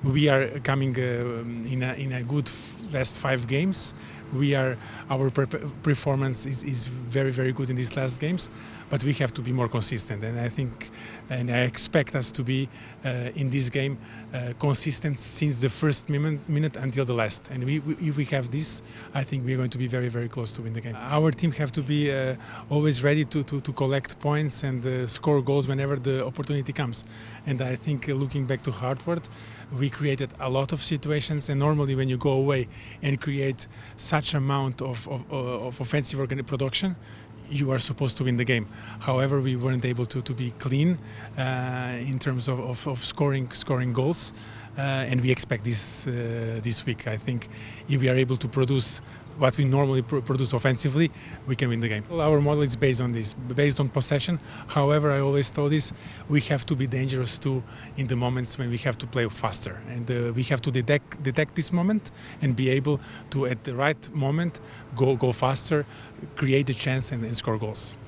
We are coming in a good last 5 games. Our performance is very, very good in these last games, but we have to be more consistent. And I think, and I expect us to be in this game consistent since the first minute until the last. And if we have this, I think we're going to be very, very close to win the game. Our team have to be always ready to collect points and score goals whenever the opportunity comes. And I think looking back to Hartford, we created a lot of situations. And normally when you go away and create such amount of offensive production, you are supposed to win the game. However, we weren't able to be clean in terms of scoring goals, and we expect this week. I think if we are able to produce what we normally produce offensively, we can win the game. Our model is based on this, based on possession. However, I always told this, we have to be dangerous too in the moments when we have to play faster. And we have to detect this moment and be able to, at the right moment, go faster, create a chance and score goals.